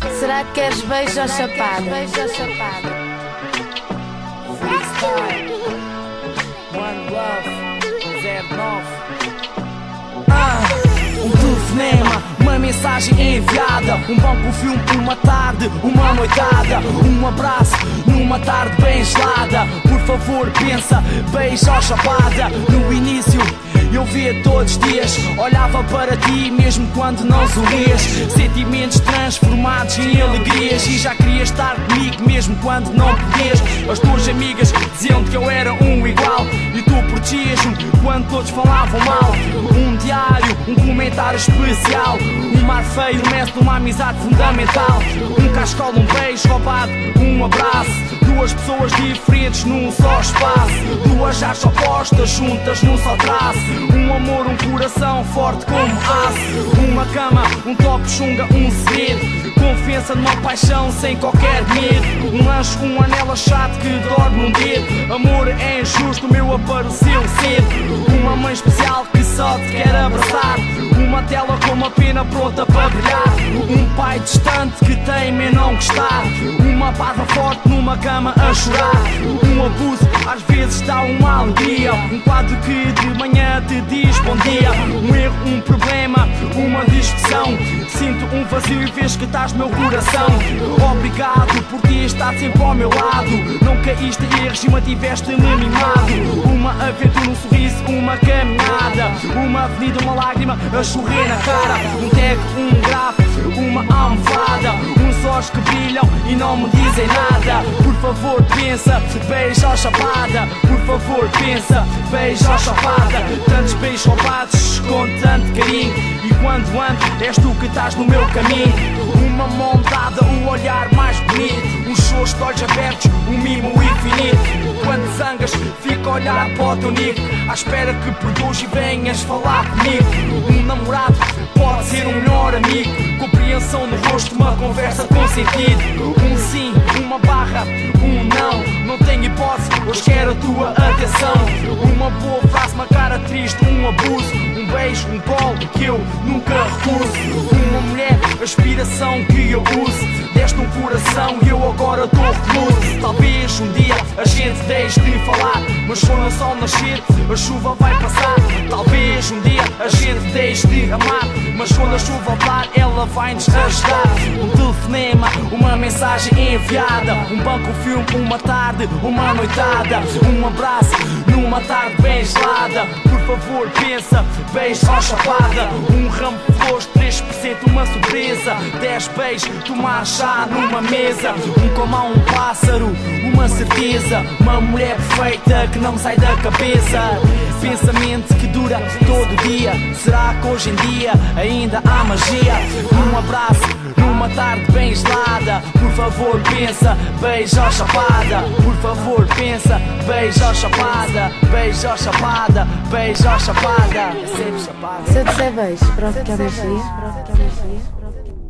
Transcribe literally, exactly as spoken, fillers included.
Será que queres beijo ou chapada? Beijo ou chapada? One Love, zero nove. Ah, um telefonema, uma mensagem enviada, um banco filme, uma tarde, uma noitada, um abraço numa tarde bem gelada. Por favor pensa, beijo ou chapada. No início eu via todos os dias, olhava para ti mesmo quando não sorrias. Sentimentos transformados em alegrias, e já querias estar comigo mesmo quando não podias. As tuas amigas diziam que eu era um igual, e tu protegias-me quando todos falavam mal. Um diário, um comentário especial, um mar feio mece numa amizade fundamental. Um cascola, um beijo roubado, um abraço, duas pessoas diferentes num só espaço, duas artes opostas juntas num só traço. Um amor, um coração forte como aço, uma cama, um top chunga, um segredo, confiança numa paixão sem qualquer medo. Um lanche, um anel achado que dorme num dedo. Amor é injusto, o meu apareceu cedo. Uma mãe especial que só te quer abraçar, uma tela com uma pena pronta para brilhar. Um pai distante que teima em não gostar, uma barba forte numa cama a chorar. Um abuso às vezes dá uma alegria, um quadro que de manhã te diz bom dia. Um erro, um problema, uma discussão, sinto um vazio e vês que estás no meu coração. Obrigado por ti estar sempre ao meu lado, não caíste em erros e mantiveste-me mimado. Uma aventura, um sorriso, uma caminhada, uma avenida, uma lágrima a chover na cara. Um tag, um grave, uma almofada, uns olhos que brilham e não me dizem nada. Por favor pensa, beijo ou chapada. Por favor pensa, beijo ou chapada. Tantos beijos roubados com tanto carinho, e quando ando és tu que estás no meu caminho. Uma mão dada, um olhar mais bonito, um xoxo de olhos abertos, um mimo infinito. Quando zangas, fica a olhar para o teu nico, à espera que perdoes e venhas falar comigo. Um namorado pode ser um melhor amigo, compreensão no rosto, uma conversa com sentido. Um sim, uma barra, um não, não tenho hipótese, hoje quero a tua atenção. Uma boa frase, uma cara triste, um abuso, um beijo, um colo que eu nunca recuso. Uma mulher, aspiração que eu uso, deste um coração e eu agora estou recluso. Talvez um dia a gente deixe de falar, mas quando o sol nascer a chuva vai passar. Talvez um dia a gente deixe de amar, mas quando a chuva voltar ela vai nos ajudar. Um telefonema, uma mensagem enviada, um banco filme, uma tarde, uma noitada, um abraço numa tarde bem gelada. Por favor pensa, beijo ou chapada. Um ramo de flores, três por cento uma surpresa, dez beijos, tomar chá numa mesa. Um como a um pássaro, uma certeza, uma mulher perfeita que não me sai da cabeça. Pensamento que dura todo dia, será que hoje em dia ainda há magia? Um abraço numa tarde bem gelada. Por favor pensa, beijo ou chapada. Por favor pensa, beijo ou chapada. Beijo ou chapada, beijo ou chapada. É sempre chapada. Se eu disser beijo, pronto que é magia.